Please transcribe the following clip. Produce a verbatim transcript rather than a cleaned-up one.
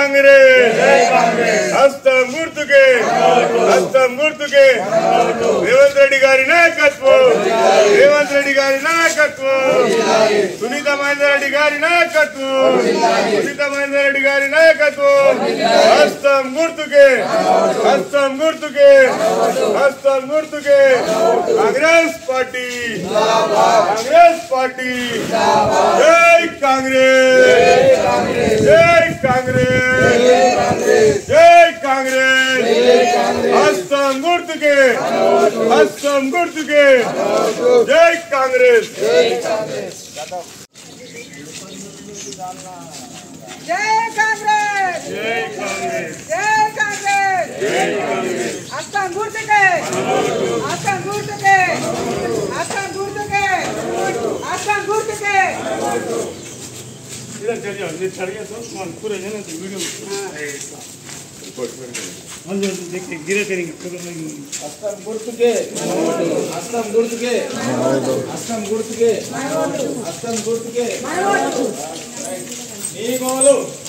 कांग्रेस हस्तं गुर्तुके हस्तं गुर्तुके रेवंत रेड्डी गारी नायकत्व रेवंत रेड्डी गारी नायकत्व सुनीता महेंदर रेड्डी गारी नायकत्व सुनीता महेंदर रेड्डी गारी नायकत्व हस्तं गुर्तुके हस्तं गुर्तुके हस्तं गुर्तुके कांग्रेस पार्टी कांग्रेस पार्टी जय कांग्रेस जय कांग्रेस जय कांग्रेस हस्तं गुर्तुके हस्तं गुर्तुके जय कांग्रेस जय कांग्रेस जय कांग्रेस जय कांग्रेस जय कांग्रेस जय कांग्रेस हस्तं गुर्तुके हस्तं गुर्तुके हस्तं गुर्तुके हस्तं गुर्तुके इधर चलिए ये चढ़िए तो कौन पूरे जने तो वीडियो हम जो देखिए गिरे करेंगे हस्तं गुर्तुके हस्तं गुर्तुके हस्तं गुर्तुके हस्तं गुर्तुके नी गोलू